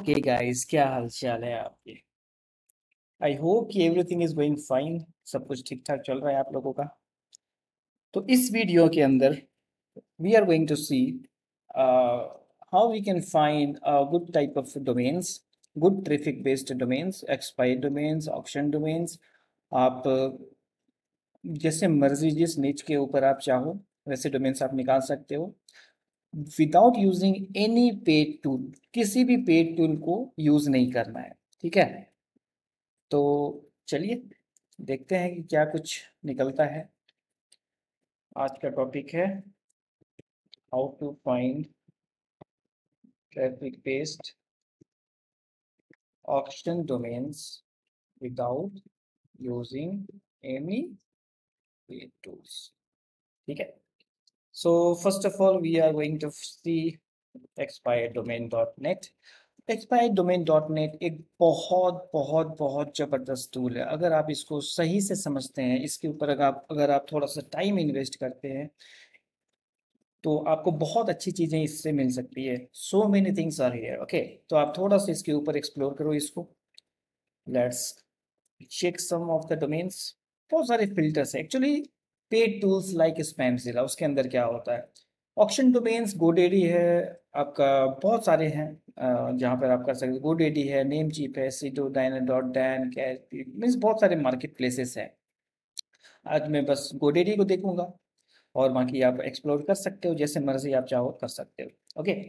Okay guys, क्या हाल चाल है आपके। आई होप कि एवरीथिंग इज गोइंग फाइन। सब कुछ ठीक ठाक चल रहा है आप लोगों का। तो इस वीडियो के अंदर we are going to see how we can find good type of domains, good traffic based domains, expired domains, auction domains. आप जैसे मर्जी जिस निच के ऊपर आप चाहो वैसे डोमेन्स आप निकाल सकते हो without using any paid tool. किसी भी पेड टूल को यूज नहीं करना है, ठीक है। तो चलिए देखते हैं कि क्या कुछ निकलता है। आज का टॉपिक है how to find traffic based auction domains without using any paid tools, ठीक है। So first of all we are going to see expireddomain.net। expireddomain.net एक बहुत बहुत बहुत ज़बरदस्त टूल है। अगर आप इसको सही से समझते हैं, इसके ऊपर अगर आप थोड़ा सा टाइम इन्वेस्ट करते हैं तो आपको बहुत अच्छी चीज़ें इससे मिल सकती है। So many things are here, okay. तो आप थोड़ा सा इसके ऊपर एक्सप्लोर करो इसको। Let's check some of the domains. बहुत सारे फिल्टर्स है actually. Paid tools like Spamzilla, उसके अंदर क्या होता है, ऑक्शन डोमेन्स गोडेडी है आपका, बहुत सारे हैं जहाँ पर आप कर सकते हो। गोडेडी है, नेम चीप है, सीडो डायना डॉट डैन, कैश मीन्स बहुत सारे मार्केट प्लेसेस हैं। आज मैं बस गोडेडी को देखूंगा और बाकी आप एक्सप्लोर कर सकते हो, जैसे मर्जी आप चाहो कर सकते हो, ओके।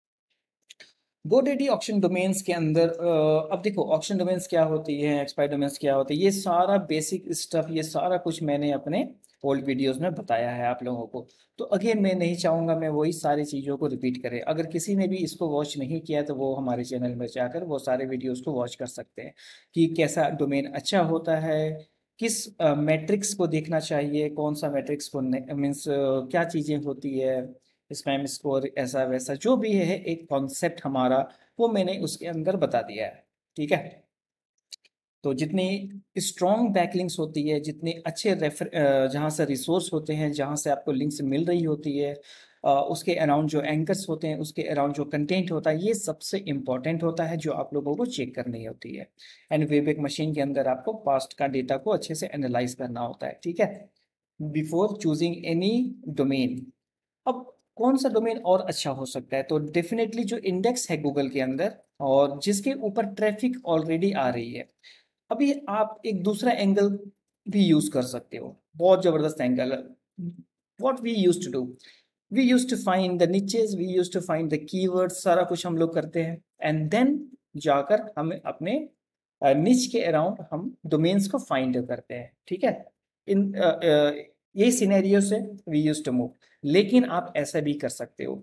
गोडेडी ऑक्शन डोमेन्स के अंदर अब देखो ऑक्शन डोमेन्स क्या होती है, एक्सपायर डोमेन्स क्या होती है, ये सारा बेसिक स्टफ, ये सारा कुछ मैंने अपने ओल्ड वीडियोस में बताया है आप लोगों को। तो अगेन मैं नहीं चाहूँगा मैं वही सारी चीज़ों को रिपीट करें। अगर किसी ने भी इसको वॉच नहीं किया तो वो हमारे चैनल में जाकर वो सारे वीडियोस को वॉच कर सकते हैं कि कैसा डोमेन अच्छा होता है, किस मैट्रिक्स को देखना चाहिए, कौन सा मैट्रिक्स को मीन्स क्या चीज़ें होती है, स्पैम स्कोर, ऐसा वैसा जो भी है एक कॉन्सेप्ट हमारा, वो मैंने उसके अंदर बता दिया है, ठीक है। तो जितनी स्ट्रॉन्ग बैकलिंक्स होती है, जितने अच्छे रेफर जहाँ से रिसोर्स होते हैं, जहाँ से आपको लिंक्स मिल रही होती है, उसके अराउंड जो एंकर्स होते हैं, उसके अराउंड जो कंटेंट होता है, ये सबसे इम्पॉर्टेंट होता है जो आप लोगों को चेक करनी होती है। एंड वेबएक मशीन के अंदर आपको पास्ट का डेटा को अच्छे से एनालाइज करना होता है, ठीक है, बिफोर चूजिंग एनी डोमेन। अब कौन सा डोमेन और अच्छा हो सकता है, तो डेफिनेटली जो इंडेक्स है गूगल के अंदर और जिसके ऊपर ट्रैफिक ऑलरेडी आ रही है। अभी आप एक दूसरा एंगल भी यूज कर सकते हो, बहुत जबरदस्त एंगल है। What we use to do, we use to find the niches, we use to find the keywords, सारा कुछ हम लोग करते हैं एंड देन जाकर हम अपने निच के अराउंड हम डोमेन्स को फाइंड करते हैं, ठीक है। इन यही सिनेरियो से वी यूज टू मूव। लेकिन आप ऐसा भी कर सकते हो,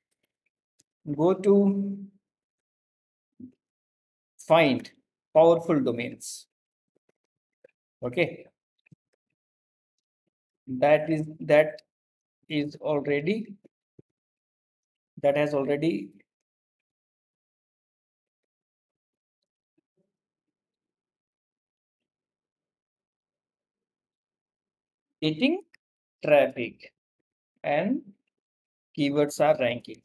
go to find powerful domains, okay, that is already that has already getting traffic and keywords are ranking।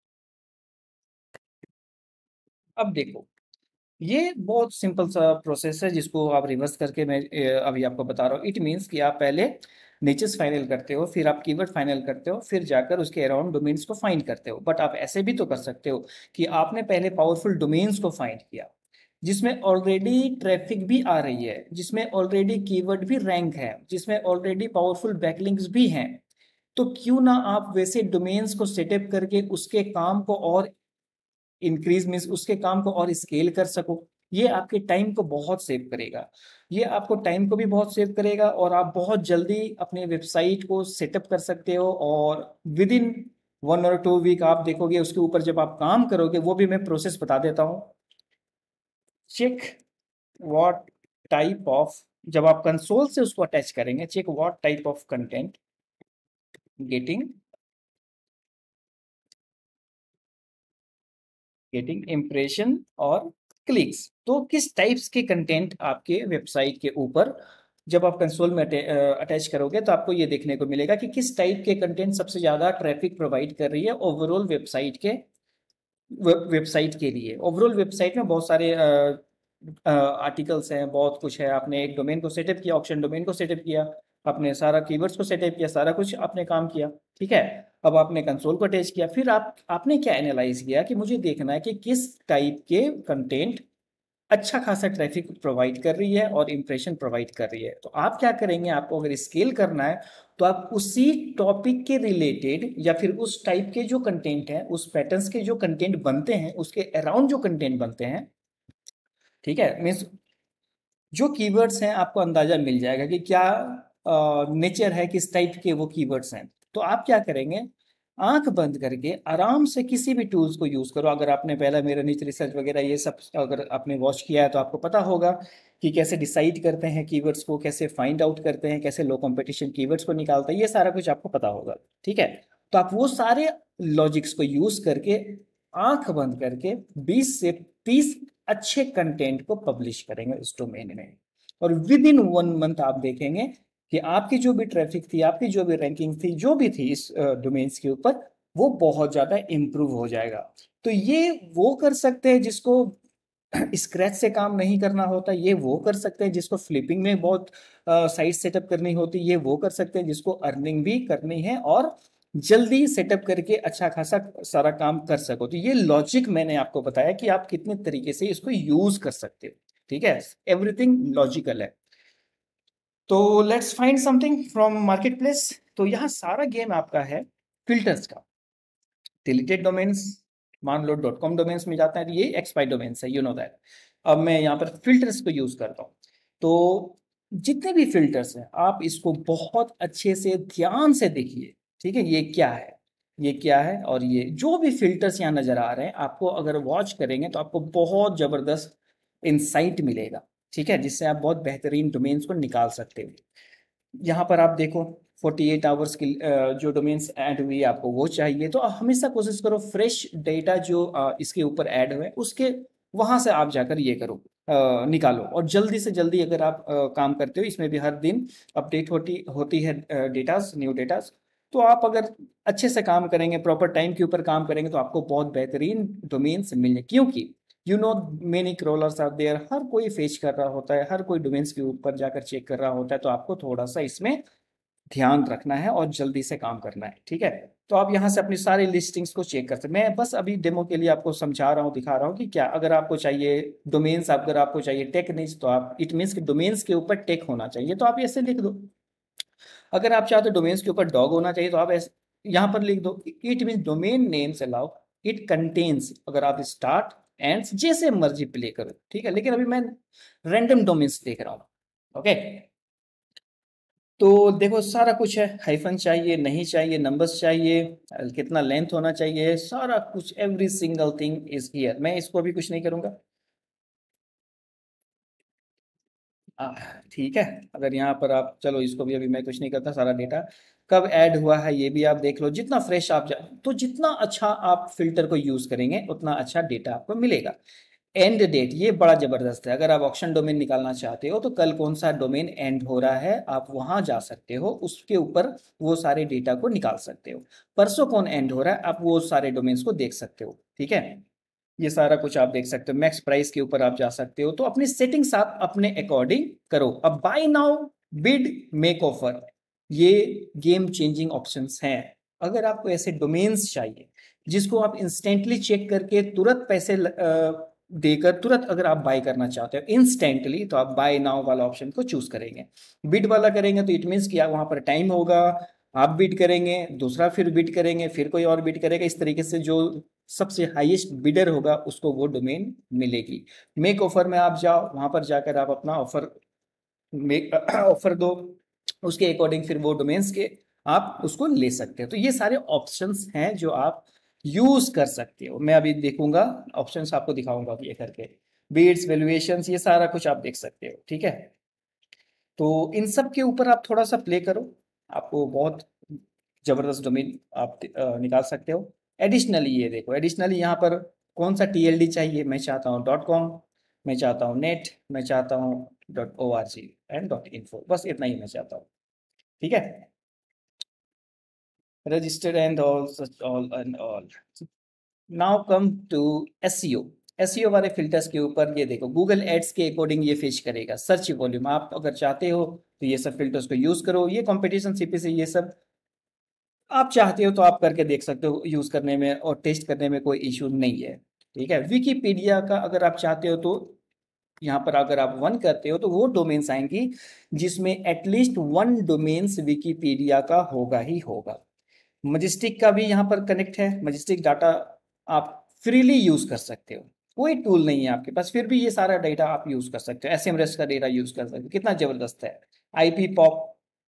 अब देखो ये बहुत सिंपल सा प्रोसेस है जिसको आप रिवर्स करके मैं अभी आपको बता रहा हूँ। इट मीन्स कि आप पहले निचेस फाइनल करते हो, फिर आप कीवर्ड फाइनल करते हो, फिर जाकर उसके अराउंड डोमेन्स को फाइंड करते हो। बट आप ऐसे भी तो कर सकते हो कि आपने पहले पावरफुल डोमेन्स को फाइंड किया जिसमें ऑलरेडी ट्रैफिक भी आ रही है, जिसमें ऑलरेडी कीवर्ड भी रैंक है, जिसमें ऑलरेडी पावरफुल बैकलिंक्स भी हैं। तो क्यों ना आप वैसे डोमेन्स को सेटअप करके उसके काम को और इंक्रीज मीन्स उसके काम को और स्केल कर सको। ये आपके टाइम को बहुत सेव करेगा, ये आपको टाइम को भी बहुत सेव करेगा और आप बहुत जल्दी अपने वेबसाइट को सेटअप कर सकते हो। और विद इन 1 और 2 वीक आप देखोगे उसके ऊपर जब आप काम करोगे, वो भी मैं प्रोसेस बता देता हूँ। चेक व्हाट टाइप ऑफ, जब आप कंसोल से उसको अटैच करेंगे, check what type of content getting getting impression और क्लिक्स। तो किस टाइप्स के कंटेंट आपके वेबसाइट के ऊपर जब आप कंसोल में अटैच करोगे तो आपको ये देखने को मिलेगा कि किस टाइप के कंटेंट सबसे ज़्यादा ट्रैफिक प्रोवाइड कर रही है ओवरऑल वेबसाइट के वेबसाइट के लिए। ओवरऑल वेबसाइट में बहुत सारे आर्टिकल्स हैं, बहुत कुछ है। आपने एक डोमेन को सेटअप किया, ऑक्शन डोमेन को सेटअप किया, आपने सारा कीवर्ड्स को सेटअप किया, सारा कुछ आपने काम किया, ठीक है। अब आपने कंसोल को अटैच किया, फिर आपने क्या एनालाइज किया कि मुझे देखना है कि किस टाइप के कंटेंट अच्छा खासा ट्रैफिक प्रोवाइड कर रही है और इंप्रेशन प्रोवाइड कर रही है। तो आप क्या करेंगे, आपको अगर स्केल करना है तो आप उसी टॉपिक के रिलेटेड या फिर उस टाइप के जो कंटेंट है, उस पैटर्न्स के जो कंटेंट बनते हैं, उसके अराउंड जो कंटेंट बनते हैं, ठीक है, मीन्स जो कीवर्ड्स हैं आपको अंदाजा मिल जाएगा कि क्या नेचर है, किस टाइप के वो कीवर्ड्स हैं। तो आप क्या करेंगे, आंख बंद करके आराम से किसी भी टूल्स को यूज करो। अगर आपने पहला मेरा नीच रिसर्च वगैरह ये सब अगर आपने वॉच किया है तो आपको पता होगा कि कैसे डिसाइड करते हैं कीवर्ड्स को, कैसे फाइंड आउट करते हैं, कैसे लो कंपटीशन कीवर्ड्स को निकालते हैं, ये सारा कुछ आपको पता होगा, ठीक है। तो आप वो सारे लॉजिक्स को यूज करके आंख बंद करके 20 से 30 अच्छे कंटेंट को पब्लिश करेंगे उस डोमेन में, और विद इन 1 मंथ आप देखेंगे कि आपकी जो भी ट्रैफिक थी, आपकी जो भी रैंकिंग थी, जो भी थी इस डोमेन्स के ऊपर, वो बहुत ज्यादा इंप्रूव हो जाएगा। तो ये वो कर सकते हैं जिसको स्क्रैच से काम नहीं करना होता, ये वो कर सकते हैं जिसको फ्लिपिंग में बहुत साइट सेटअप करनी होती, ये वो कर सकते हैं जिसको अर्निंग भी करनी है और जल्दी सेटअप करके अच्छा खासा सारा काम कर सको। तो ये लॉजिक मैंने आपको बताया कि आप कितने तरीके से इसको यूज कर सकते हो, ठीक है। एवरीथिंग लॉजिकल है। तो let's find something from market place. तो यहाँ सारा गेम आपका है फिल्टर्स का। डिलीटेड डोमेन्स, मान लो डॉट कॉम डोमेन्स में जाता है तो ये एक्सपायर्ड डोमेन्स है, यू नो दैट। अब मैं यहाँ पर फिल्टर्स को यूज करता हूँ। तो जितने भी फिल्टर्स हैं आप इसको बहुत अच्छे से ध्यान से देखिए, ठीक है। ये क्या है, ये क्या है, और ये जो भी फिल्टर्स यहाँ नजर आ रहे हैं, आपको अगर वॉच करेंगे तो आपको बहुत जबरदस्त इंसाइट मिलेगा, ठीक है, जिससे आप बहुत बेहतरीन डोमेन्स को निकाल सकते हो। यहाँ पर आप देखो 48 आवर्स की जो डोमेन्स ऐड हुई है, आपको वो चाहिए तो आप हमेशा कोशिश करो फ्रेश डेटा जो इसके ऊपर ऐड हुए उसके वहां से आप जाकर ये करो, निकालो। और जल्दी से जल्दी अगर आप काम करते हो, इसमें भी हर दिन अपडेट होती होती है डेटास, न्यू डेटास। तो आप अगर अच्छे से काम करेंगे, प्रॉपर टाइम के ऊपर काम करेंगे, तो आपको बहुत बेहतरीन डोमेन्स मिलने, क्योंकि you know many crawlers are there, हर कोई फेच कर रहा होता है, हर कोई डोमेन्स के ऊपर जाकर चेक कर रहा होता है। तो आपको थोड़ा सा इसमें ध्यान रखना है और जल्दी से काम करना है, ठीक है। तो आप यहाँ से अपनी सारी लिस्टिंग्स को चेक कर सकते हैं। मैं बस अभी डेमो के लिए आपको समझा रहा हूँ, दिखा रहा हूँ कि क्या अगर आपको चाहिए डोमेन्स, अगर आपको चाहिए टेक निच, तो आप इट मीन्स कि डोमेन्स के ऊपर टेक होना चाहिए तो आप ऐसे लिख दो। अगर आप चाहते हो डोमेन्स के ऊपर डॉग होना चाहिए तो आप ऐसे यहाँ पर लिख दो, it means domain names allow it contains. अगर आप स्टार्ट एंड्स जैसे मर्जी प्ले करो, ठीक है, लेकिन अभी मैं रैंडम डोमेन्स देख रहा हूँ, ओके। तो देखो सारा कुछ है, हाइफन चाहिए नहीं चाहिए, नंबर्स चाहिए, कितना लेंथ होना चाहिए, सारा कुछ, every single thing is here. मैं इसको अभी कुछ नहीं करूंगा। आ, ठीक है। अगर यहाँ पर आप, चलो इसको भी अभी मैं कुछ नहीं करता, सारा डेटा कब ऐड हुआ है ये भी आप देख लो। जितना फ्रेश आप तो जितना अच्छा आप फिल्टर को यूज करेंगे उतना अच्छा डेटा आपको मिलेगा। एंड डेट ये बड़ा जबरदस्त है। अगर आप ऑक्शन डोमेन निकालना चाहते हो तो कल कौन सा डोमेन एंड हो रहा है आप वहां जा सकते हो, उसके ऊपर वो सारे डेटा को निकाल सकते हो। परसों कौन एंड हो रहा है आप वो सारे डोमेन्स को देख सकते हो, ठीक है। ये सारा कुछ आप देख सकते हो। मैक्स प्राइस के ऊपर आप जा सकते हो। तो अपनी सेटिंग्स आप अपने अकॉर्डिंग करो। अब buy now, bid, make offer, ये गेम चेंजिंग ऑप्शंस हैं। अगर आपको ऐसे डोमेन्स चाहिए जिसको आप इंस्टेंटली चेक करके तुरंत पैसे देकर तुरंत अगर आप बाय करना चाहते हो इंस्टेंटली, तो आप बाय नाउ वाला ऑप्शन को चूज करेंगे। बिड वाला करेंगे तो इट मीन्स कि वहां पर टाइम होगा, आप बिड करेंगे, दूसरा फिर बिड करेंगे, फिर कोई और बिड करेगा, इस तरीके से जो सबसे हाईएस्ट बिडर होगा उसको वो डोमेन मिलेगी। मेक ऑफर में आप जाओ, वहां पर जाकर आप अपना ऑफर मेक ऑफर दो, उसके अकॉर्डिंग फिर वो डोमेन्स के आप उसको ले सकते हो। तो ये सारे ऑप्शंस हैं जो आप यूज कर सकते हो। मैं अभी देखूंगा, ऑप्शंस आपको दिखाऊंगा ये करके, बीट्स, वैल्यूएशंस, ये सारा कुछ आप देख सकते हो, ठीक है। तो इन सब के ऊपर आप थोड़ा सा प्ले करो, आपको बहुत जबरदस्त डोमेन आप निकाल सकते हो। एडिशनली ये देखो, एडिशनली यहाँ पर कौन सा टीएलडी चाहिए, मैं चाहता हूँ डॉट कॉम, मैं चाहता हूँ नेट, मैं चाहता हूँ dot O R G and dot info, बस इतना ही मैं चाहता हूँ, ठीक है। Registered and all such all and all, now come to SEO. SEO वाले फिल्टर्स के ऊपर ये देखो, गूगल एड्स के अकॉर्डिंग ये फिश करेगा सर्च वॉल्यूम। आप अगर चाहते हो तो ये सब फिल्टर्स को यूज करो। ये कंपटीशन सीपीसी ये सब आप चाहते हो तो आप करके देख सकते हो, यूज करने में और टेस्ट करने में कोई इशू नहीं है। ठीक है, विकीपीडिया का अगर आप चाहते हो तो यहाँ पर अगर आप वन करते हो तो वो डोमेन्स आएंगी जिसमें एटलीस्ट वन डोमेन्स विकीपीडिया का होगा ही होगा। मजिस्टिक का भी यहाँ पर कनेक्ट है। मजिस्टिक डाटा आप फ्रीली यूज कर सकते हो, कोई टूल नहीं है आपके पास, फिर भी ये सारा डेटा आप यूज कर सकते हो। एसएमएस का डेटा यूज कर सकते हो, कितना जबरदस्त है। आईपी पॉप,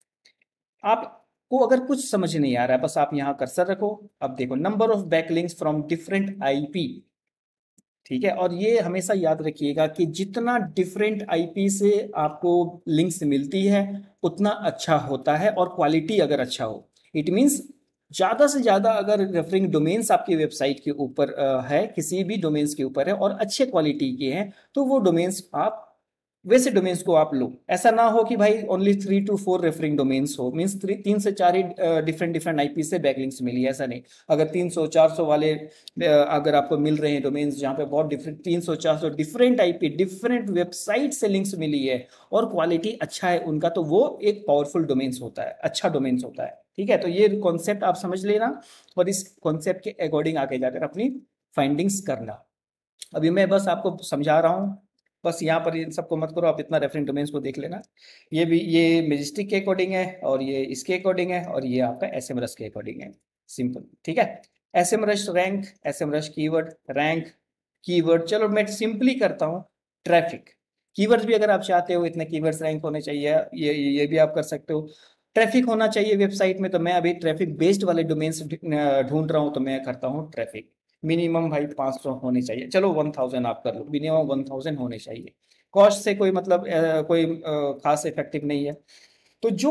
आपको अगर कुछ समझ नहीं आ रहा है बस आप यहाँ कर्सर रखो। अब देखो, number of backlinks from different IP. ठीक है, और ये हमेशा याद रखिएगा कि जितना डिफरेंट आईपी से आपको लिंक्स मिलती है उतना अच्छा होता है, और क्वालिटी अगर अच्छा हो, इट मींस ज्यादा से ज्यादा अगर रेफरिंग डोमेन्स आपकी वेबसाइट के ऊपर है, किसी भी डोमेन्स के ऊपर है और अच्छे क्वालिटी के हैं, तो वो डोमेन्स आप, वैसे डोमेन्स को आप लो। ऐसा ना हो कि भाई ओनली 3 to 4 रेफरिंग डोमेन्स हो, मीन्स 3 से 4 ही डिफरेंट डिफरेंट आईपी से बैकलिंक्स मिली है, ऐसा नहीं। अगर 300 400 वाले अगर आपको मिल रहे हैं डोमेन्स जहाँ पे बहुत different 300 400 different IP different website से लिंक्स मिली है और क्वालिटी अच्छा है उनका, तो वो एक पावरफुल डोमेन्स होता है, अच्छा डोमेन्स होता है। ठीक है, तो ये कॉन्सेप्ट आप समझ लेना और इस कॉन्सेप्ट के अकॉर्डिंग आगे जाकर अपनी फाइंडिंग्स करना। अभी मैं बस आपको समझा रहा हूँ, बस यहाँ पर इन सबको मत करो, आप इतना रेफरेंस डोमेन्स को देख लेना। ये भी ये मेजेस्टिक के अकॉर्डिंग है और ये इसके अकॉर्डिंग है और ये आपका एसएमरस के अकॉर्डिंग है। सिंपल, ठीक है। SEMrush rank, SEMrush keyword rank, keyword, चलो मैं सिंपली करता हूँ। ट्रैफिक, कीवर्ड्स भी अगर आप चाहते हो इतने कीवर्ड्स रैंक होने चाहिए, ये भी आप कर सकते हो। ट्रैफिक होना चाहिए वेबसाइट में, तो मैं अभी ट्रैफिक बेस्ड वाले डोमेन्स ढूंढ रहा हूँ, तो मैं करता हूँ ट्रैफिक। मिनिमम भाई 500 होनी चाहिए, चलो 1000 आप कर लो, मिनिमम 1000 होने चाहिए। कॉस्ट से कोई मतलब कोई खास इफेक्टिव नहीं है। तो जो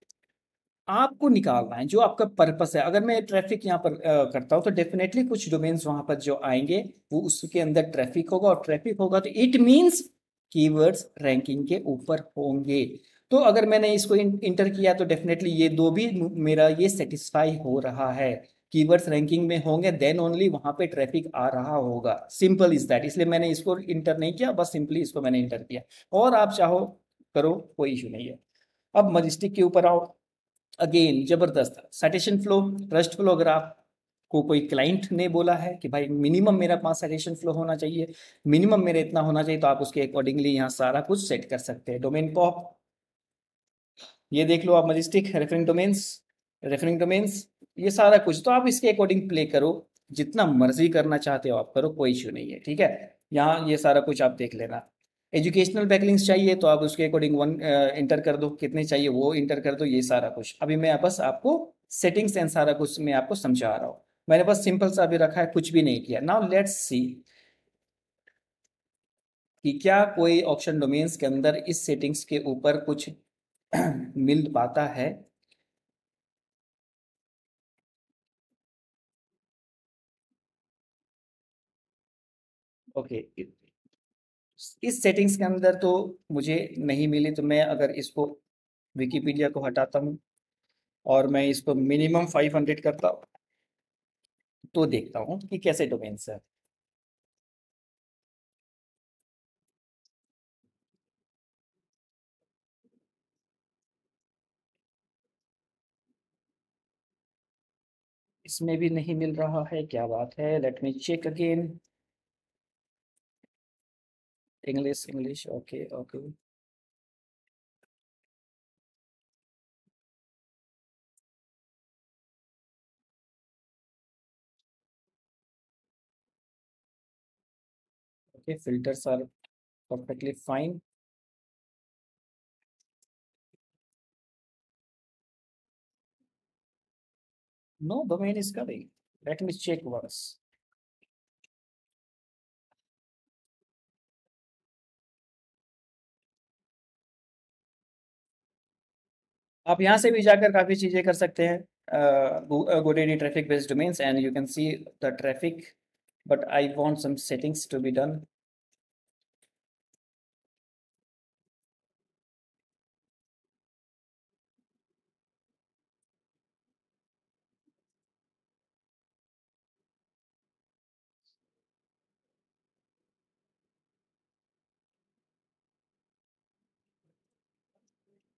आपको निकालना है, जो आपका पर्पस है, अगर मैं ट्रैफिक यहाँ पर करता हूँ तो डेफिनेटली कुछ डोमेन्स वहां पर जो आएंगे वो उसके अंदर ट्रैफिक होगा, और ट्रैफिक होगा तो इट मीन्स कीवर्ड्स रैंकिंग के ऊपर होंगे। तो अगर मैंने इसको इंटर किया तो डेफिनेटली ये दो भी मेरा ये सेटिस्फाई हो रहा है, कीवर्ड्स रैंकिंग में होंगे देन ओनली वहां पे ट्रैफिक आ रहा होगा। सिंपल इज दैट, इसलिए मैंने इसको इंटर नहीं किया, बस सिंपली इसको मैंने इंटर किया। और आप चाहो करो, कोई इशू नहीं है। अब मजिस्टिक के ऊपर आओ। अगेन जबरदस्त साइटेशन फ्लो, ट्रस्ट फ्लो। अगर आप को कोई क्लाइंट ने बोला है कि भाई मिनिमम मेरा 5 साइटेशन फ्लो होना चाहिए, मिनिमम मेरा इतना होना चाहिए, तो आप उसके अकॉर्डिंगली यहाँ सारा कुछ सेट कर सकते हैं। डोमेन पॉप, ये देख लो आप, Majestic referring domains, referring domains, ये सारा कुछ तो आप इसके अकॉर्डिंग प्ले करो, जितना मर्जी करना चाहते हो आप करो, कोई इशू नहीं है। ठीक है, यहाँ ये सारा कुछ आप देख लेना। एजुकेशनल बैकलिंक्स चाहिए तो आप उसके अकॉर्डिंग वन इंटर कर दो, कितने चाहिए वो इंटर कर दो, ये सारा कुछ अभी मैं बस आपको सेटिंग्स एंड सारा कुछ मैं आपको समझा रहा हूँ। मैंने बस सिंपल सा अभी रखा है, कुछ भी नहीं किया। नाउ लेट्स सी कि क्या कोई ऑप्शन डोमेन्स के अंदर इस सेटिंग्स के ऊपर कुछ मिल पाता है। ओके, इस सेटिंग्स के अंदर तो मुझे नहीं मिली, तो मैं अगर इसको विकिपीडिया को हटाता हूँ और मैं इसको मिनिमम 500 करता हूँ तो देखता हूँ कि कैसे डोमेन्स है। इसमें भी नहीं मिल रहा है, क्या बात है। Let me check again. English English, okay okay. Okay, filters are perfectly fine. No domain is coming, let me check once. आप यहाँ से भी जाकर काफ़ी चीज़ें कर सकते हैं। GoDaddy traffic based domains and you can see the traffic, but I want some settings to be done.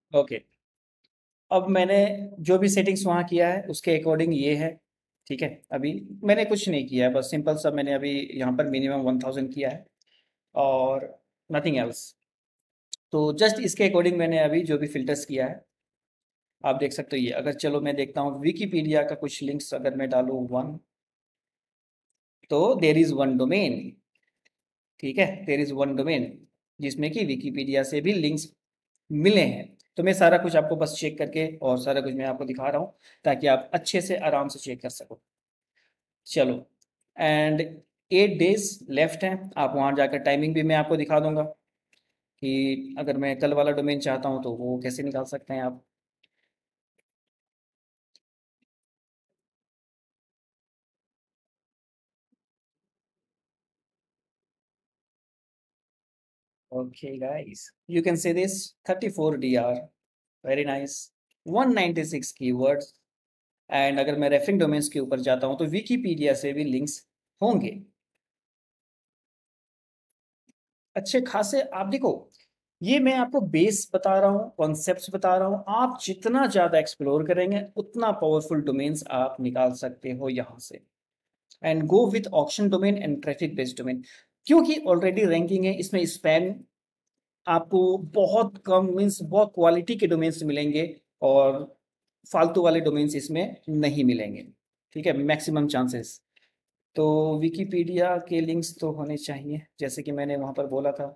Okay, अब मैंने जो भी सेटिंग्स वहाँ किया है उसके अकॉर्डिंग ये है। ठीक है, अभी मैंने कुछ नहीं किया है, बस सिंपल सा मैंने अभी यहाँ पर मिनिमम 1000 किया है और नथिंग एल्स। तो जस्ट इसके अकॉर्डिंग मैंने अभी जो भी फिल्टर्स किया है आप देख सकते हो। ये अगर चलो मैं देखता हूँ विकीपीडिया का कुछ लिंक्स अगर मैं डालूँ वन, तो देर इज़ वन डोमेन। ठीक है, देर इज़ वन डोमेन जिसमें कि विकीपीडिया से भी लिंक्स मिले हैं। तो मैं सारा कुछ आपको बस चेक करके और सारा कुछ मैं आपको दिखा रहा हूँ ताकि आप अच्छे से आराम से चेक कर सको। चलो, एंड 8 डेज लेफ्ट हैं। आप वहाँ जाकर टाइमिंग भी मैं आपको दिखा दूंगा कि अगर मैं कल वाला डोमेन चाहता हूँ तो वो कैसे निकाल सकते हैं आप। Okay guys, you can say this 34 DR, very nice, 196 keywords. And अगर मैं रेफरिंग डोमेन्स के ऊपर जाता हूँ तो विकीपीडिया से भी लिंक्स होंगे अच्छे खासे। आप देखो, ये मैं आपको बेस बता रहा हूँ, कॉन्सेप्ट्स बता रहा हूँ। आप जितना ज़्यादा एक्सप्लोर करेंगे उतना पावरफुल डोमेन्स आप निकाल सकते हो यहाँ से। And go with auction domain and traffic based domain, क्योंकि ऑलरेडी रैंकिंग है इसमें। स्पैम आपको बहुत कम, मीन्स बहुत क्वालिटी के डोमेन्स मिलेंगे और फालतू वाले डोमेन्स इसमें नहीं मिलेंगे। ठीक है, मैक्सिमम चांसेस। तो विकीपीडिया के लिंक्स तो होने चाहिए जैसे कि मैंने वहाँ पर बोला था।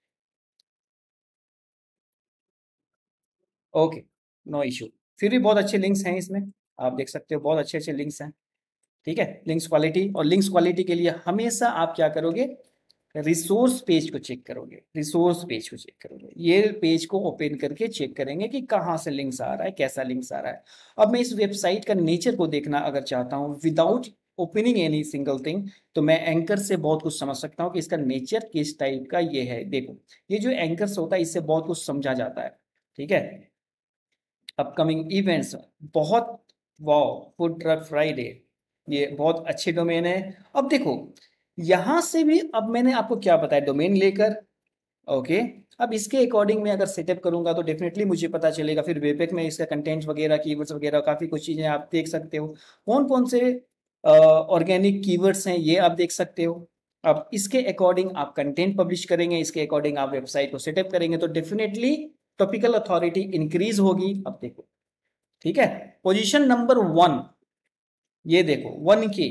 Okay, no issue. फिर भी बहुत अच्छे लिंक्स हैं इसमें, आप देख सकते हो बहुत अच्छे अच्छे लिंक्स हैं। ठीक है, लिंक्स क्वालिटी, और लिंक्स क्वालिटी के लिए हमेशा आप क्या करोगे, रिसोर्स पेज को चेक करोगे। रिसोर्स पेज को चेक करोगे, ये पेज को ओपन करके चेक करेंगे कि कहाँ से लिंक्स आ रहा है, कैसा लिंक्स आ रहा है। अब मैं इस वेबसाइट का नेचर को देखना अगर चाहता हूँ without opening any single thing, तो मैं एंकर से बहुत कुछ समझ सकता हूँ कि इसका नेचर किस टाइप का ये है। देखो, ये जो एंकर्स होता है इससे बहुत कुछ समझा जाता है। ठीक है, अपकमिंग इवेंट्स, बहुत, वाओ, फूड ट्रक फ्राइडे, ये बहुत अच्छे डोमेन है। अब देखो, यहां से भी अब मैंने आपको क्या बताया डोमेन लेकर। ओके, अब इसके अकॉर्डिंग मैं अगर सेटअप करूंगा तो डेफिनेटली मुझे पता चलेगा। फिर वेबपेक में इसका कंटेंट वगैरह, कीवर्ड्स वगैरह, काफी कुछ चीजें आप देख सकते हो। कौन कौन से ऑर्गेनिक कीवर्ड्स हैं ये आप देख सकते हो। अब इसके अकॉर्डिंग आप कंटेंट पब्लिश करेंगे, इसके अकॉर्डिंग आप वेबसाइट को सेटअप करेंगे तो डेफिनेटली टॉपिकल अथॉरिटी इंक्रीज होगी। अब देखो, ठीक है, पोजीशन नंबर 1, ये देखो 1 के।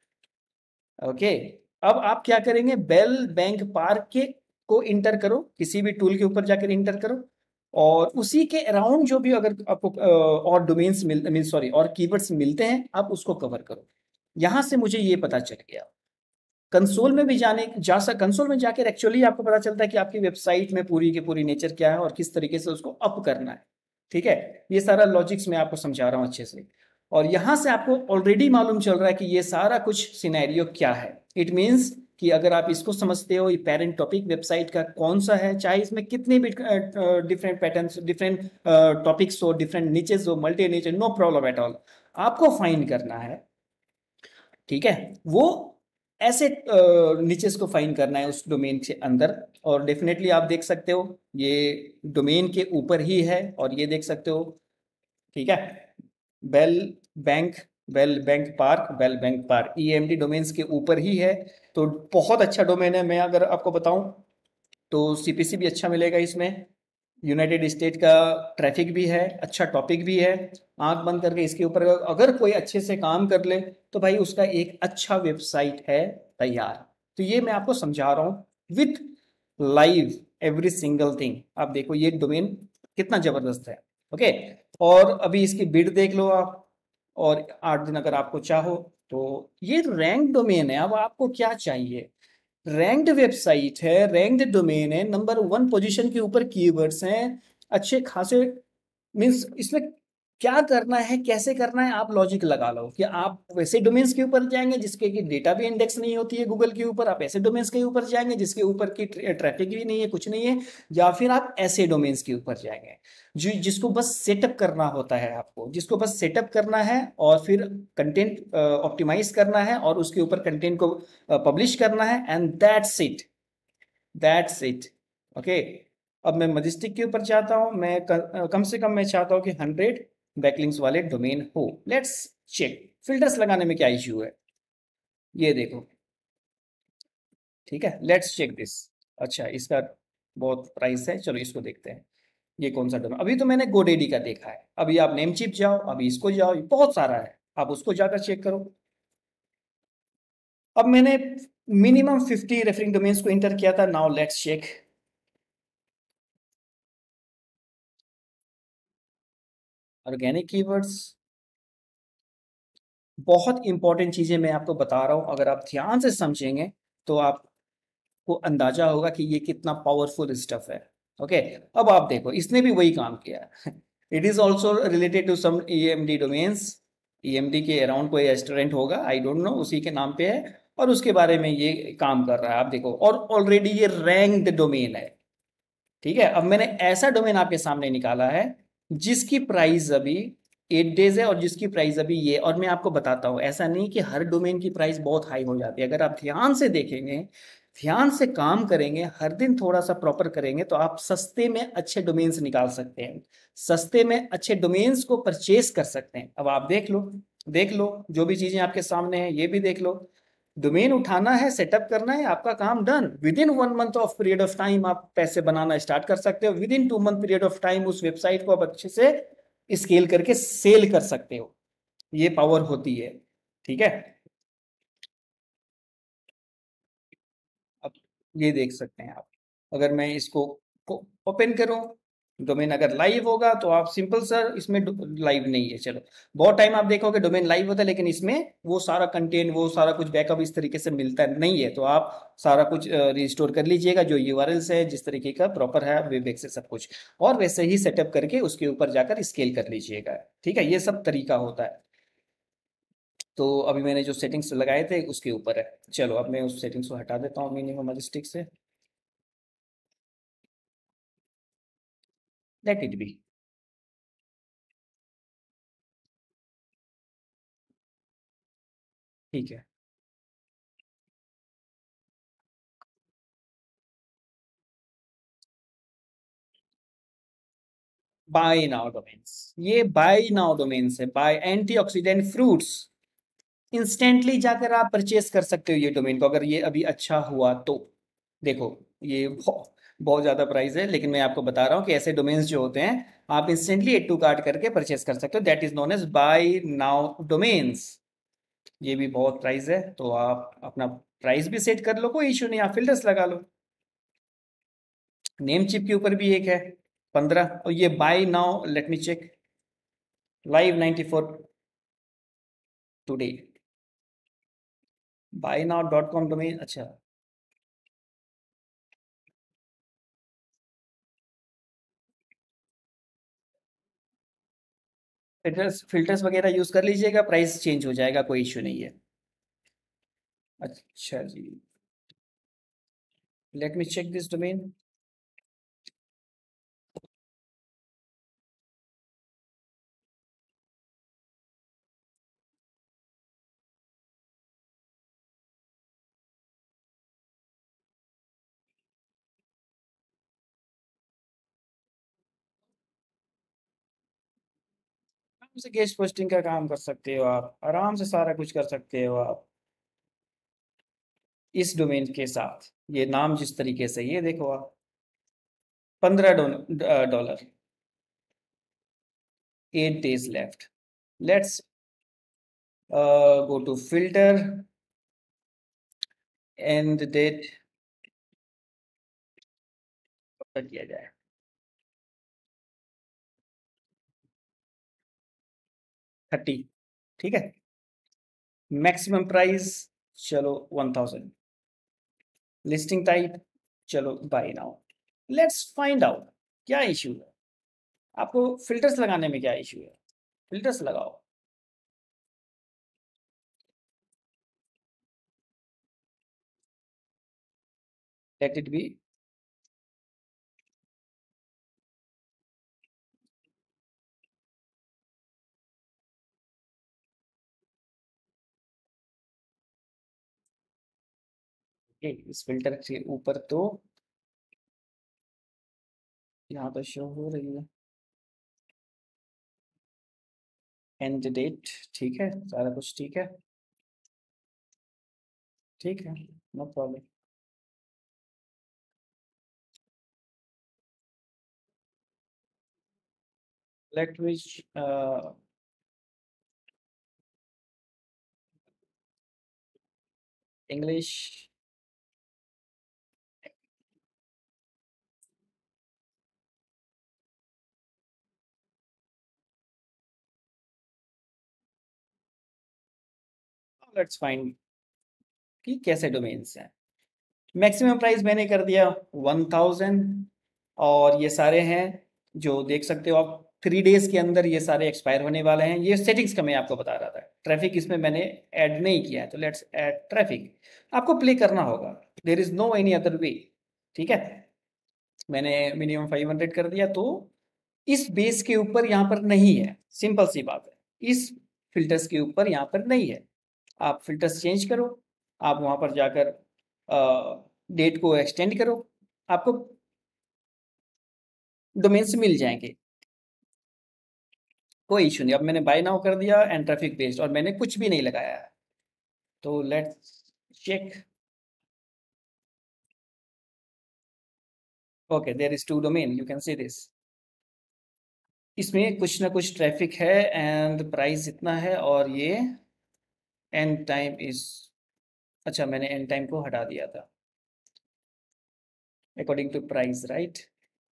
ओके, अब आप क्या करेंगे, बेल बैंक पार्क के को इंटर करो, किसी भी टूल के ऊपर जाकर इंटर करो, और उसी के अराउंड जो भी अगर आपको और डोमेन्स मिल सॉरी और कीवर्ड्स मिलते हैं आप उसको कवर करो। यहां से मुझे ये पता चल गया। कंसोल में भी कंसोल में जाकर एक्चुअली आपको पता चलता है कि आपकी वेबसाइट में पूरी की पूरी नेचर क्या है और किस तरीके से उसको अप करना है। ठीक है, ये सारा लॉजिक्स मैं आपको समझा रहा हूँ अच्छे से, और यहां से आपको ऑलरेडी मालूम चल रहा है कि ये सारा कुछ सिनेरियो क्या है। इट मीन्स कि अगर आप इसको समझते हो, ये पेरेंट टॉपिक वेबसाइट का कौन सा है, चाहे इसमें कितने भी डिफरेंट पैटर्न्स, डिफरेंट टॉपिक्स हो, डिफरेंट नीचेस हो, multi niche, no problem at all, आपको फाइंड करना है। ठीक है, वो ऐसे नीचेस को फाइंड करना है उस डोमेन के अंदर। और डेफिनेटली आप देख सकते हो ये डोमेन के ऊपर ही है, और ये देख सकते हो। ठीक है, bell bank, bell bank park, bell bank park EMD domains के ऊपर ही है। तो बहुत अच्छा डोमेन है। मैं अगर आपको बताऊं तो CPC भी अच्छा मिलेगा इसमें, यूनाइटेड स्टेट का ट्रैफिक भी है, अच्छा टॉपिक भी है। आंख बंद करके इसके ऊपर अगर कोई अच्छे से काम कर ले तो भाई उसका एक अच्छा वेबसाइट है तैयार। तो ये मैं आपको समझा रहा हूँ with live every single thing. आप देखो ये डोमेन कितना जबरदस्त है। ओके, और अभी इसकी बिड देख लो आप, और 8 दिन अगर आपको चाहो तो ये रैंक डोमेन है। अब आपको क्या चाहिए, रैंक्ड वेबसाइट है, रैंक्ड डोमेन है, नंबर 1 पोजीशन के ऊपर कीवर्ड्स हैं अच्छे खासे। मीन्स इसमें क्या करना है, कैसे करना है, आप लॉजिक लगा लो कि आप वैसे डोमेन्स के ऊपर जाएंगे जिसके की डेटा भी इंडेक्स नहीं होती है गूगल के ऊपर, आप ऐसे डोमेन्स के ऊपर जाएंगे जिसके ऊपर की ट्रैफिक भी नहीं है, कुछ नहीं है, या फिर आप ऐसे डोमेन्स के ऊपर जाएंगे जिसको बस सेटअप करना होता है, आपको जिसको बस सेटअप करना है और फिर कंटेंट ऑप्टिमाइज करना है और उसके ऊपर कंटेंट को पब्लिश करना है, and that's it, that's it. Okay, अब मैं मजेस्टिक के ऊपर चाहता हूँ, मैं कम से कम मैं चाहता हूँ कि 100 बैकलिंक्स वाले डोमेन हो। लेट्स चेक फिल्टर्स लगाने में क्या इश्यू है, ये देखो। ठीक है, लेट्स चेक दिस। अच्छा, इसका बहुत प्राइस है, चलो इसको देखते हैं। ये कौन सा डोमेन, अभी तो मैंने गोडेडी का देखा है, अभी आप नेमचिप जाओ, अभी इसको जाओ, बहुत सारा है, आप उसको जाकर चेक करो। अब मैंने मिनिमम 50 रेफरिंग डोमेन्स को इंटर किया था। Now let's check. Organic keywords, बहुत इंपॉर्टेंट चीजें मैं आपको बता रहा हूं, अगर आप ध्यान से समझेंगे तो आपको अंदाजा होगा कि ये कितना पावरफुल स्टफ है। ओके, अब आप देखो, इसने भी वही काम किया है। It is also related to some EMD domains. EMD के अराउंड कोई रेस्टोरेंट होगा, आई डोंट नो, उसी के नाम पे है, और उसके बारे में ये काम कर रहा है। आप देखो, और ऑलरेडी ये रैंक्ड डोमेन है। ठीक है, अब मैंने ऐसा डोमेन आपके सामने निकाला है जिसकी प्राइस अभी 8 डेज है, और जिसकी प्राइस अभी ये, और मैं आपको बताता हूं, ऐसा नहीं कि हर डोमेन की प्राइस बहुत हाई हो जाती है। अगर आप ध्यान से देखेंगे, ध्यान से काम करेंगे, हर दिन थोड़ा सा प्रॉपर करेंगे, तो आप सस्ते में अच्छे डोमेन्स निकाल सकते हैं, सस्ते में अच्छे डोमेन्स को परचेस कर सकते हैं। अब आप देख लो, देख लो, जो भी चीजें आपके सामने हैं ये भी देख लो। डोमेन उठाना है, सेटअप करना है, आपका काम done. Within 1 month of period of time आप पैसे बनाना स्टार्ट कर सकते हो। Within 2 month period of time उस वेबसाइट को आप अच्छे से स्केल करके सेल कर सकते हो। ये पावर होती है। ठीक है, अब ये देख सकते हैं आप, अगर मैं इसको ओपन करूं, डोमेन अगर लाइव होगा तो आप सिंपल सर, इसमें लाइव नहीं है, चलो बहुत टाइम आप देखोगे डोमेन लाइव होता है, लेकिन इसमें वो सारा कंटेंट, वो सारा कुछ बैकअप इस तरीके से मिलता नहीं है। तो आप सारा कुछ रिस्टोर कर लीजिएगा, जो यूआरएल्स है जिस तरीके का प्रॉपर है वेब एक्सेस सब कुछ, और वैसे ही सेटअप करके उसके ऊपर जाकर स्केल कर लीजिएगा। ठीक है, ये सब तरीका होता है। तो अभी मैंने जो सेटिंग्स लगाए थे उसके ऊपर है। चलो अब मैं उस सेटिंग्स को हटा देता हूँ मिनिमम मजेस्टिक से। Let it be. ठीक है, बाय नाउ डोमेन्स, ये बाय नाउ डोमेन्स है, बाय एंटीऑक्सीडेंट फ्रूट्स। इंस्टेंटली जाकर आप परचेस कर सकते हो ये डोमेन को, अगर ये अभी अच्छा हुआ तो। देखो, ये बहुत ज्यादा प्राइस है, लेकिन मैं आपको बता रहा हूँ कि ऐसे डोमेन्स जो होते हैं आप इंस्टेंटली एड टू कार्ट करके परचेस कर सकते हो। That is known as buy now domains. ये भी बहुत प्राइस है, तो आप अपना प्राइस भी सेट कर लो, कोई इशू नहीं, आप फिल्टर्स लगा लो। नेम चिप के ऊपर भी एक है 15, और ये buy now, let me check, live 94 today, buy now dot com domain. अच्छा, फिल्टर्स फिल्टर्स वगैरह यूज कर लीजिएगा, प्राइस चेंज हो जाएगा, कोई इशू नहीं है। अच्छा जी, let me check this domain. आराम से गेस्ट पोस्टिंग का काम कर सकते हो आप, आराम से सारा कुछ कर सकते हो आप इस डोमेन के साथ। ये नाम जिस तरीके से, ये देखो आप, $15, 8 days left. Let's go to filter, end date किया जाए 30। ठीक है, मैक्सिमम प्राइस, चलो 1000। लिस्टिंग टाइप, चलो buy now. Let's find out क्या इश्यू है। आपको फिल्टर्स लगाने में क्या इश्यू है, फिल्टर्स लगाओ। Let it be. इस फिल्टर के ऊपर तो यहाँ तो शो हो रही है एंड डेट। ठीक है, सारा कुछ ठीक है। ठीक है, no problem. Language English. Let's find कि कैसे डोमेन्स हैं। मैक्सिमम प्राइस मैंने कर दिया 1000। और ये सारे हैं जो देख सकते हो आप, 3 डेज के अंदर ये सारे एक्सपायर होने वाले हैं। ये सेटिंग्स का मैं आपको बता रहा था, ट्रैफिक इसमें मैंने ऐड नहीं किया है, तो लेट्स ऐड ट्रैफिक। आपको प्ले करना होगा, there is no any other way. ठीक है, मैंने मिनिमम 500 कर दिया, तो इस बेस के ऊपर यहाँ पर नहीं है, सिंपल सी बात है, इस फिल्टर्स के ऊपर यहाँ पर नहीं है। आप फिल्टर्स चेंज करो, आप वहाँ पर जाकर डेट को एक्सटेंड करो, आपको डोमेन्स मिल जाएंगे। कोई इशू नहीं। अब मैंने बाय नाउ कर दिया एंड ट्रैफिक बेस्ड, और मैंने कुछ भी नहीं लगाया है। तो let's check. Okay, there is 2 domain, you can see this. इसमें कुछ ना कुछ ट्रैफिक है एंड प्राइस इतना है, और ये एंड टाइम इज, अच्छा मैंने एंड टाइम को हटा दिया था according to price, right.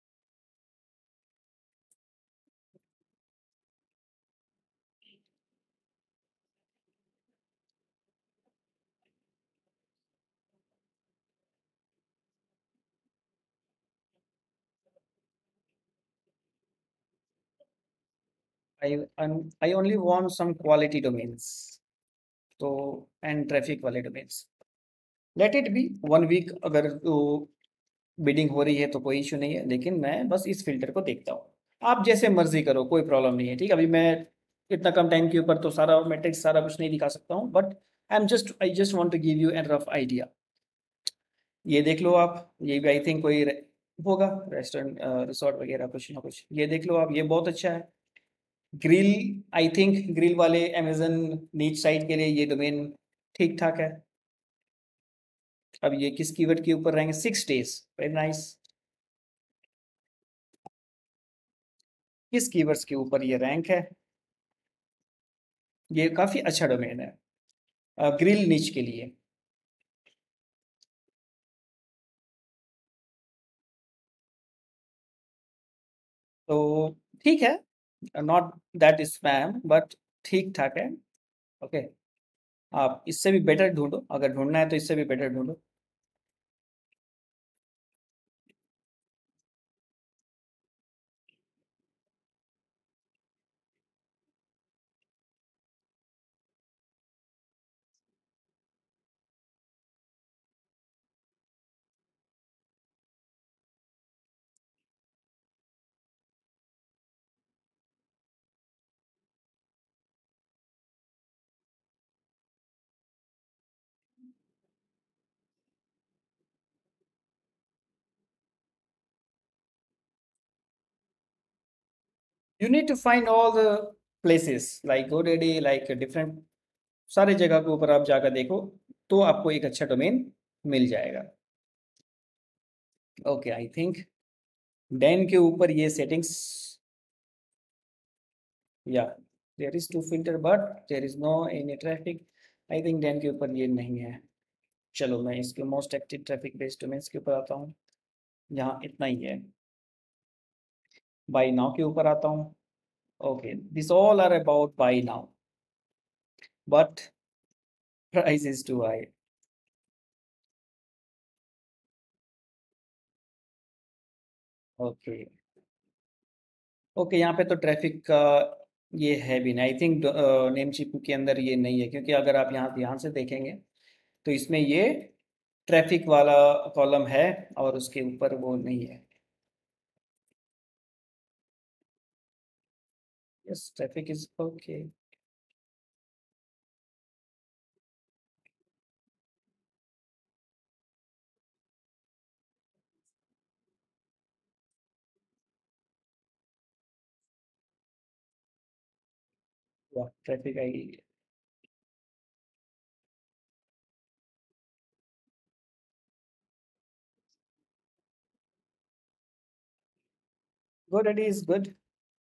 I I only want some quality domains, तो एंड ट्रैफिक वाले domains. Let it be 1 week, अगर तो बिडिंग हो रही है तो कोई इशू नहीं है, लेकिन मैं बस इस फिल्टर को देखता हूँ। आप जैसे मर्जी करो, कोई प्रॉब्लम नहीं है। ठीक है, अभी मैं इतना कम टाइम के ऊपर तो सारा मैट्रिक्स सारा कुछ नहीं दिखा सकता हूँ, but I just want to give you an rough idea. ये देख लो आप, ये भी आई थिंक कोई होगा रेस्टोरेंट रिसोर्ट वगैरह कुछ ना कुछ। ये देख लो आप, ये बहुत अच्छा है। ग्रिल, आई थिंक ग्रिल वाले अमेजन नीच साइट के लिए ये डोमेन ठीक ठाक है। अब ये किस कीवर्ड के ऊपर रहेंगे? 6 डेज, वेरी नाइस। किस कीवर्ड्स के ऊपर ये रैंक है? ये काफ़ी अच्छा डोमेन है ग्रिल निच के लिए। तो ठीक है, नॉट दैट स्पैम बट ठीक ठाक है। ओके, आप इससे भी बेटर ढूंढो, अगर ढूंढना है तो इससे भी बेटर ढूंढो। You need to find all the places like GoDaddy, like different सारे जगह के ऊपर आप जाकर देखो, तो आपको एक अच्छा डोमेन मिल जाएगा। ओके, आई थिंक डैन के ऊपर ये सेटिंग्स, या there is two filter but there is no any traffic. I think Dan के ऊपर ये नहीं है। चलो मैं इसके most active traffic based domains के ऊपर आता हूँ, यहाँ इतना ही है। बाई नाउ के ऊपर आता हूँ। Okay, this all are about buy now, but price is too high. Okay, okay, यहाँ पे तो ट्रैफिक का ये है भी नहीं, आई थिंक नेम चिप के अंदर ये नहीं है, क्योंकि अगर आप यहाँ ध्यान से देखेंगे तो इसमें ये ट्रैफिक वाला कॉलम है, और उसके ऊपर वो नहीं है। Yes, traffic is okay. वाह, ट्रैफिक आएगी। Good, it is good.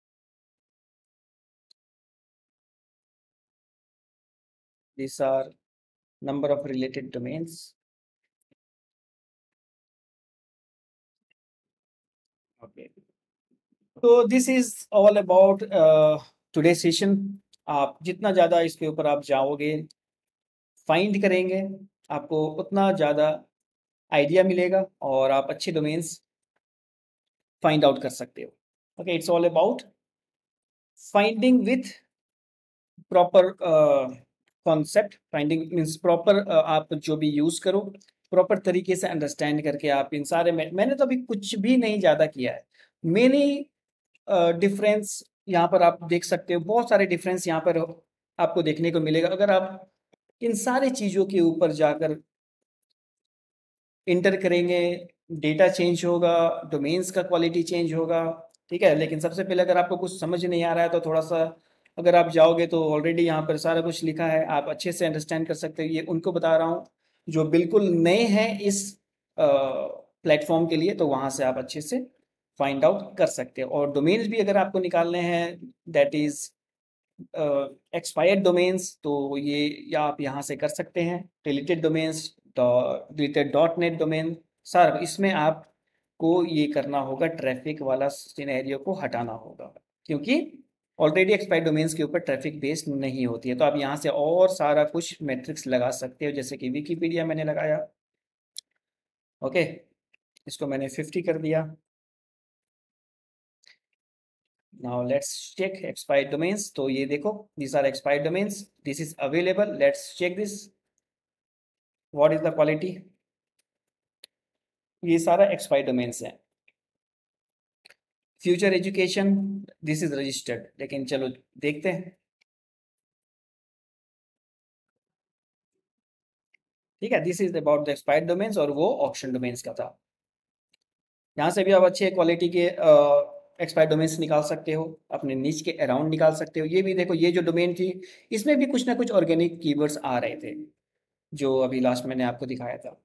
These are number of related domains. Okay. तो this is all about today session. आप जितना ज़्यादा इसके ऊपर आप जाओगे, फाइंड करेंगे, आपको उतना ज़्यादा आइडिया मिलेगा और आप अच्छे डोमेन्स फाइंड आउट कर सकते हो। Okay, it's all about finding with proper concept. Finding means proper आप जो भी यूज़ करो, प्रॉपर तरीके से अंडरस्टैंड करके आप इन सारे में, मैंने तो अभी कुछ भी नहीं ज़्यादा किया है। मैंने डिफरेंस यहाँ पर आप देख सकते हो, बहुत सारे डिफरेंस यहाँ पर आपको देखने को मिलेगा अगर आप इन सारी चीज़ों के ऊपर जाकर इंटर करेंगे। डेटा चेंज होगा, डोमेन्स का क्वालिटी चेंज होगा, ठीक है। लेकिन सबसे पहले अगर आपको कुछ समझ नहीं आ रहा है तो थोड़ा सा अगर आप जाओगे तो ऑलरेडी यहाँ पर सारा कुछ लिखा है, आप अच्छे से अंडरस्टैंड कर सकते हो। ये उनको बता रहा हूँ जो बिल्कुल नए हैं इस प्लेटफॉर्म के लिए, तो वहाँ से आप अच्छे से फाइंड आउट कर सकते हो। और डोमेन्स भी अगर आपको निकालने हैं, दैट इज एक्सपायर्ड डोमेन्स, तो ये या आप यहाँ से कर सकते हैं। Related domains, related dot net domain, sir इसमें आपको ये करना होगा, ट्रैफिक वाला सिनेरियो को हटाना होगा, क्योंकि ऑलरेडी एक्सपायर्ड डोमेन्स के ऊपर ट्रैफिक बेस्ड नहीं होती है। तो आप यहाँ से और सारा कुछ मैट्रिक्स लगा सकते हो, जैसे कि विकीपीडिया मैंने लगाया। ओके, इसको मैंने 50 कर दिया। Now let's check expired domains. तो ये देखो, these are expired domains, this is available, let's check this, what is the quality. ये सारा एक्सपायर्ड डोमेन्स है। Future education, this is registered, लेकिन चलो देखते हैं। ठीक है, this is about the expired domains और वो ऑक्शन डोमेन्स का था। यहाँ से भी आप अच्छे क्वालिटी के एक्सपायर्ड डोमेन्स निकाल सकते हो, अपने निच के अराउंड निकाल सकते हो। ये भी देखो, ये जो डोमेन थी इसमें भी कुछ ना कुछ ऑर्गेनिक कीवर्ड्स आ रहे थे, जो अभी लास्ट मैंने आपको दिखाया था।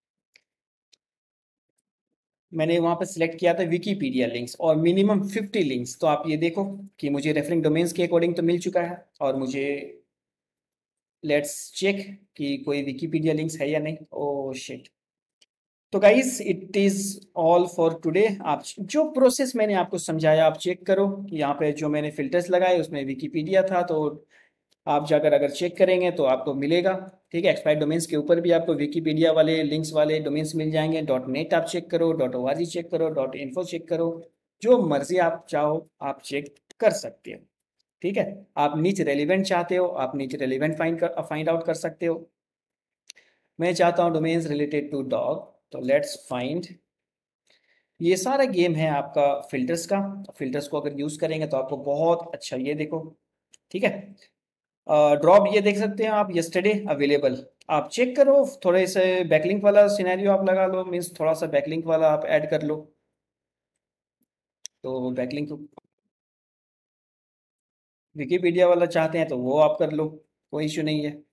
मैंने वहाँ पर सिलेक्ट किया था विकीपीडिया लिंक्स और मिनिमम 50 लिंक्स। तो आप ये देखो कि मुझे रेफरिंग डोमेन्स के अकॉर्डिंग तो मिल चुका है, और मुझे लेट्स चेक कि कोई विकीपीडिया लिंक्स है या नहीं। Oh shit. तो guys, it is all for today. आप जो प्रोसेस मैंने आपको समझाया आप चेक करो। यहाँ पे जो मैंने फिल्टर्स लगाए उसमें विकीपीडिया था, तो आप जाकर अगर चेक करेंगे तो आपको मिलेगा। ठीक है, एक्सपायर्ड डोमेन्स के ऊपर भी आपको विकीपीडिया वाले लिंक्स वाले डोमेन्स मिल जाएंगे। डॉट नेट आप चेक करो, dot O R G check करो, डॉट इन्फो चेक करो, जो मर्जी आप चाहो आप चेक कर सकते हो। ठीक है, आप नीच रेलिवेंट चाहते हो, आप नीच रेलिवेंट फाइंड आउट कर सकते हो। मैं चाहता हूँ डोमेन्स रिलेटेड टू डॉग, तो लेट्स फाइंड। ये सारा गेम है आपका फिल्टर्स का। फिल्टर्स को अगर यूज करेंगे तो आपको बहुत अच्छा, ये देखो, ठीक है। ड्रॉप ये देख सकते हैं आप, यस्टरडे अवेलेबल, आप चेक करो। थोड़े से बैकलिंक वाला सिनेरियो आप लगा लो, मीन्स थोड़ा सा बैकलिंक वाला आप ऐड कर लो। तो बैकलिंक विकीपीडिया वाला चाहते हैं तो वो आप कर लो, कोई इशू नहीं है।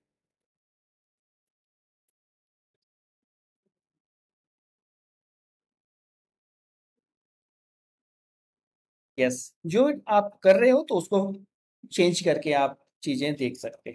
यस, जो आप कर रहे हो तो उसको चेंज करके आप चीजें देख सकते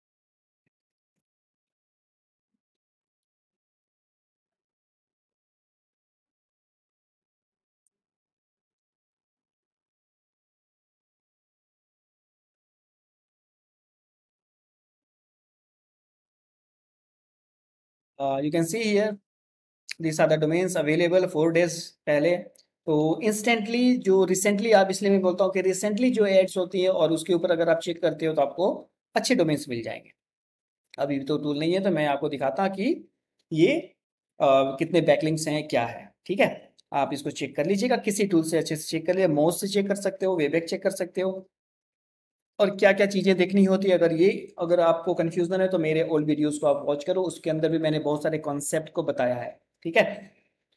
हैं। You can see here, this are the domains available 4 days पहले। तो इंस्टेंटली जो रिसेंटली, आप इसलिए मैं बोलता हूँ कि रिसेंटली जो एड्स होती है और उसके ऊपर अगर आप चेक करते हो तो आपको अच्छे डोमेन्स मिल जाएंगे। अभी तो टूल नहीं है तो मैं आपको दिखाता कि ये कितने बैकलिंक्स हैं क्या है। ठीक है, आप इसको चेक कर लीजिएगा, किसी टूल से अच्छे से चेक कर लीजिए, माउस से चेक कर सकते हो, वेबएक चेक कर सकते हो, और क्या क्या चीज़ें देखनी होती है। अगर आपको कन्फ्यूजन है तो मेरे ओल्ड वीडियोस को आप वॉच करो, उसके अंदर भी मैंने बहुत सारे कॉन्सेप्ट को बताया है। ठीक है,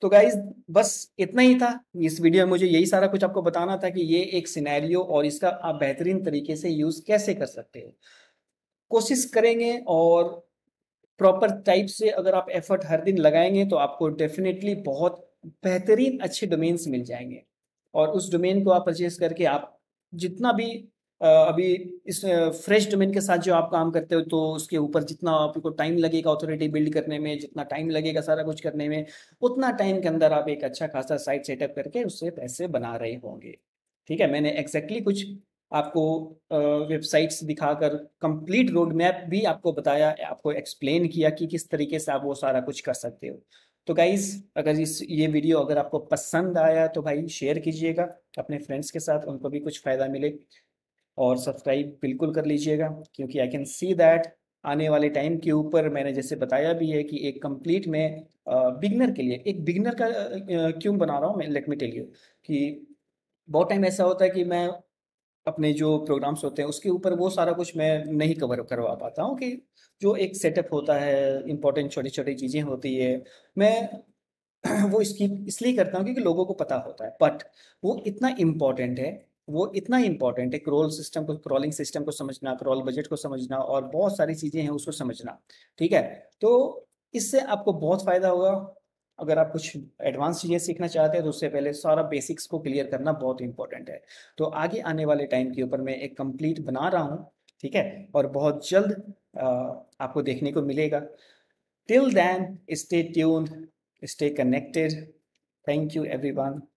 तो गाइज बस इतना ही था। इस वीडियो में मुझे यही सारा कुछ आपको बताना था कि ये एक सिनेरियो और इसका आप बेहतरीन तरीके से यूज कैसे कर सकते हो। कोशिश करेंगे और प्रॉपर टाइप से अगर आप एफर्ट हर दिन लगाएंगे तो आपको डेफिनेटली बहुत बेहतरीन अच्छे डोमेन्स मिल जाएंगे। और उस डोमेन को आप परचेज करके आप जितना भी अभी इस फ्रेश डोमेन के साथ जो आप काम करते हो तो उसके ऊपर जितना आपको टाइम लगेगा ऑथोरिटी बिल्ड करने में, जितना टाइम लगेगा सारा कुछ करने में, उतना टाइम के अंदर आप एक अच्छा खासा साइट सेटअप करके उससे पैसे बना रहे होंगे। ठीक है, मैंने एग्जैक्टली कुछ आपको वेबसाइट्स दिखाकर कंप्लीट रोड मैप भी आपको बताया, आपको एक्सप्लेन किया कि किस तरीके से आप वो सारा कुछ कर सकते हो। तो गाइज अगर ये वीडियो अगर आपको पसंद आया तो भाई शेयर कीजिएगा अपने फ्रेंड्स के साथ, उनको भी कुछ फ़ायदा मिले। और सब्सक्राइब बिल्कुल कर लीजिएगा क्योंकि आई कैन सी दैट आने वाले टाइम के ऊपर मैंने जैसे बताया भी है कि एक कंप्लीट में बिगनर के लिए, एक बिगनर का क्यों बना रहा हूँ मैं, लेट मी टेल यू कि बहुत टाइम ऐसा होता है कि मैं अपने जो प्रोग्राम्स होते हैं उसके ऊपर वो सारा कुछ मैं नहीं कवर करवा पाता हूँ कि जो एक सेटअप होता है, इंपॉर्टेंट छोटी छोटी चीज़ें होती है, मैं वो इसकी इसलिए करता हूँ क्योंकि लोगों को पता होता है। बट वो इतना इम्पोर्टेंट है, वो इतना इम्पोर्टेंट है क्रॉल सिस्टम को, क्रॉलिंग सिस्टम को समझना, क्रॉल बजट को समझना और बहुत सारी चीज़ें हैं उसको समझना। ठीक है, तो इससे आपको बहुत फ़ायदा होगा। अगर आप कुछ एडवांस चीज़ें सीखना चाहते हैं तो उससे पहले सारा बेसिक्स को क्लियर करना बहुत इंपॉर्टेंट है। तो आगे आने वाले टाइम के ऊपर मैं एक कंप्लीट बना रहा हूँ। ठीक है, और बहुत जल्द आपको देखने को मिलेगा। Till then stay tuned, stay connected. Thank you everyone.